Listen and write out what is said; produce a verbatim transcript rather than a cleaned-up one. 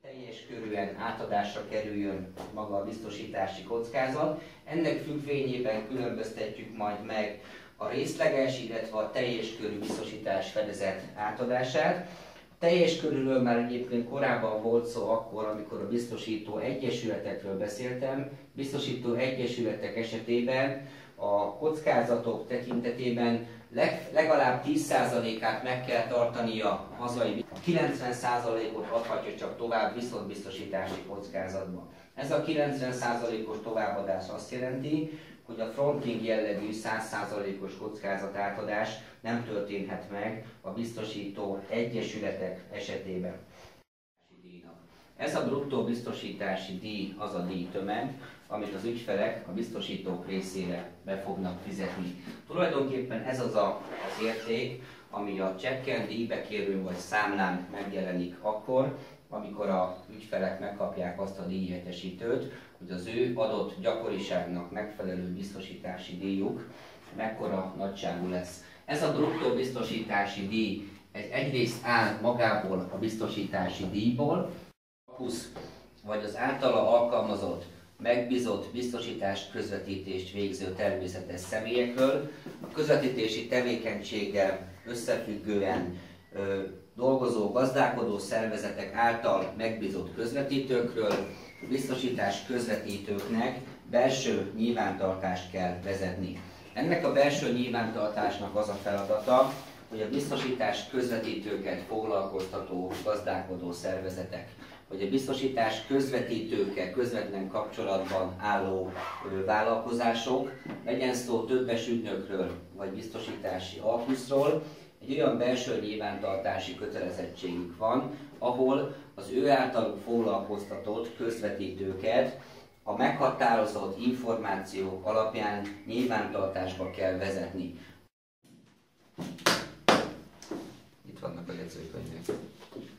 teljes körűen átadásra kerüljön maga a biztosítási kockázat. Ennek függvényében különböztetjük majd meg a részleges, illetve a teljes körű biztosítás fedezet átadását. A teljes körülről már egyébként korábban volt szó akkor, amikor a biztosító egyesületekről beszéltem. Biztosító egyesületek esetében a kockázatok tekintetében leg, legalább tíz százalékát meg kell tartania a hazai, kilencven százalékot adhatja csak tovább viszontbiztosítási kockázatban. Ez a kilencven százalékos továbbadás azt jelenti, hogy a fronting jellegű száz százalékos kockázatátadás nem történhet meg a biztosító egyesületek esetében. Ez a bruttó biztosítási díj az a díjtömeg, amit az ügyfelek a biztosítók részére be fognak fizetni. Tulajdonképpen ez az a, az érték, ami a csekken, díjbekérőn vagy számlán megjelenik akkor, amikor a ügyfelek megkapják azt a díjértesítőt, hogy az ő adott gyakoriságnak megfelelő biztosítási díjuk mekkora nagyságú lesz. Ez a bruttó biztosítási díj ez egyrészt áll magából a biztosítási díjból, vagy az általa alkalmazott, megbízott biztosítás közvetítést végző természetes személyekről, a közvetítési tevékenységgel összefüggően ö, dolgozó, gazdálkodó szervezetek által megbízott közvetítőkről, a biztosítás közvetítőknek belső nyilvántartást kell vezetni. Ennek a belső nyilvántartásnak az a feladata, hogy a biztosítás közvetítőket foglalkoztató gazdálkodó szervezetek, hogy a biztosítás közvetítőkkel közvetlen kapcsolatban álló vállalkozások, legyen szó többes ügynökről vagy biztosítási alkuszról, egy olyan belső nyilvántartási kötelezettségük van, ahol az ő általuk foglalkoztatott közvetítőket a meghatározott információk alapján nyilvántartásba kell vezetni. Itt vannak a jegyzőkönyvek.